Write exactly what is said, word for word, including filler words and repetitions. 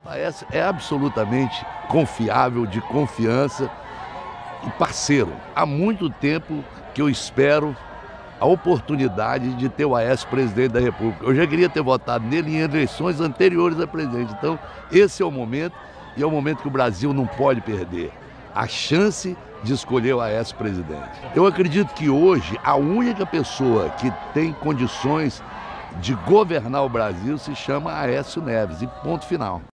Aécio é absolutamente confiável, de confiança e parceiro. Há muito tempo que eu espero a oportunidade de ter o Aécio presidente da República. Eu já queria ter votado nele em eleições anteriores a presidente. Então, esse é o momento, e é o momento que o Brasil não pode perder. A chance de escolher o Aécio presidente. Eu acredito que hoje a única pessoa que tem condições de governar o Brasil se chama Aécio Neves, e ponto final.